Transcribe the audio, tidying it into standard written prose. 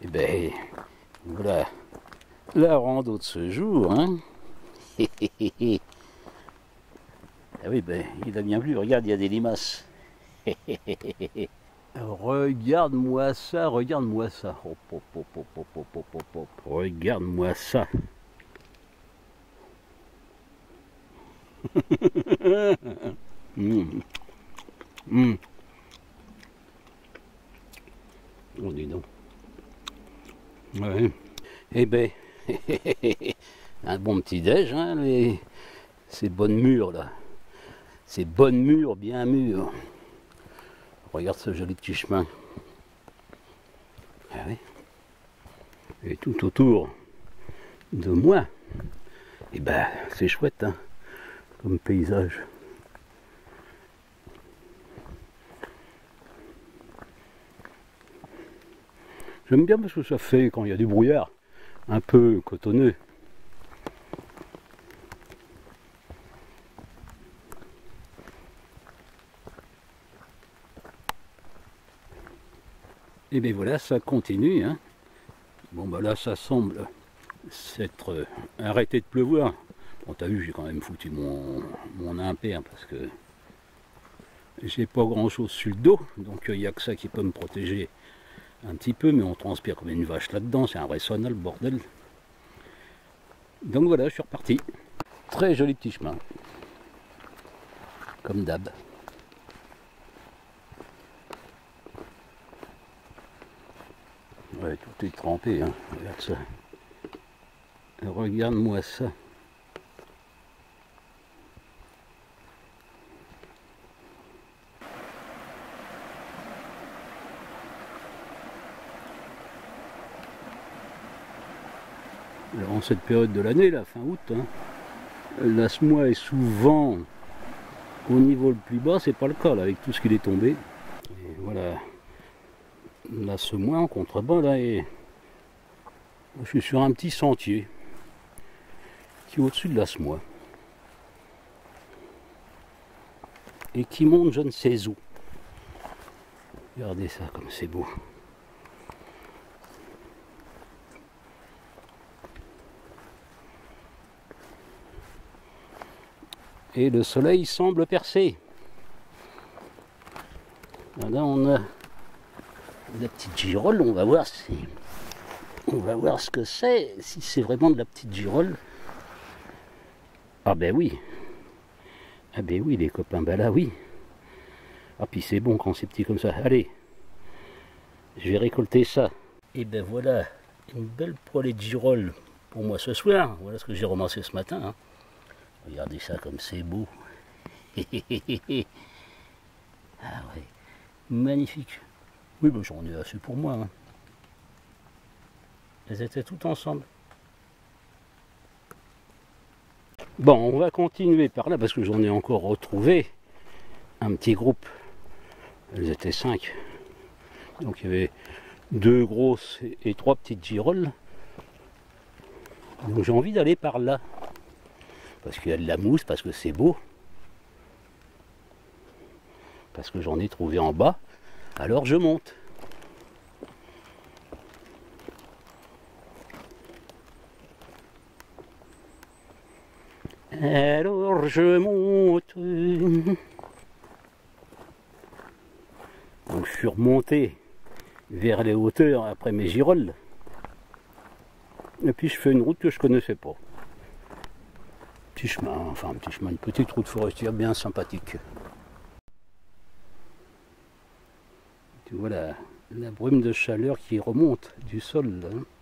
Et ben voilà la rando de ce jour. Hein. Ah oui, ben il a bien vu, regarde, il y a des limaces. Regarde-moi ça, regarde-moi ça. Hop, hop, hop, hop, hop, hop, hop, hop, hop. Regarde-moi ça. Mmh. Mmh. Oh, dis donc. Ouais. Eh ben, un bon petit déj, hein, ces bonnes mûres là. Ces bonnes mûres bien mûres. Regarde ce joli petit chemin. Ah oui. Et tout autour de moi, et ben c'est chouette hein, comme paysage. J'aime bien parce que ça fait, quand il y a du brouillard, un peu cotonneux. Et bien voilà, ça continue. Hein. Bon ben là, ça semble s'être arrêté de pleuvoir. Bon, t'as vu, j'ai quand même foutu mon impair parce que j'ai pas grand chose sur le dos, donc il n'y a que ça qui peut me protéger un petit peu, mais on transpire comme une vache là-dedans, c'est un vrai sauna le bordel. Donc voilà, je suis reparti. Très joli petit chemin, comme d'hab. Ouais, tout est trempé, hein. Regarde ça. Regarde-moi ça. Alors, en cette période de l'année, la fin août, hein, la semoie est souvent au niveau le plus bas, c'est pas le cas là, avec tout ce qui est tombé. Et voilà, la semoie en contrebas là, et je suis sur un petit sentier qui est au-dessus de la semoie et qui monte je ne sais où. Regardez ça comme c'est beau. Et le soleil semble percer. Là on a la petite girole, on va voir ce que c'est, si c'est vraiment de la petite girole. Ah ben oui. Ah ben oui les copains, ben là oui. Ah puis c'est bon quand c'est petit comme ça. Allez, je vais récolter ça. Et ben voilà, une belle poêlée de girole pour moi ce soir. Voilà ce que j'ai ramassé ce matin. Hein. Regardez ça comme c'est beau. Ah ouais, magnifique. Oui, ben j'en ai assez pour moi. Hein. Elles étaient toutes ensemble. Bon, on va continuer par là parce que j'en ai encore retrouvé un petit groupe. Elles étaient 5. Donc il y avait 2 grosses et 3 petites girolles. Donc j'ai envie d'aller par là. Parce qu'il y a de la mousse, parce que c'est beau. Parce que j'en ai trouvé en bas. Alors je monte. Alors je monte. Donc je suis remonté vers les hauteurs après mes girolles. Et puis je fais une route que je connaissais pas. Petit chemin, enfin un petit chemin, une petite route forestière bien sympathique. Tu vois la brume de chaleur qui remonte du sol là.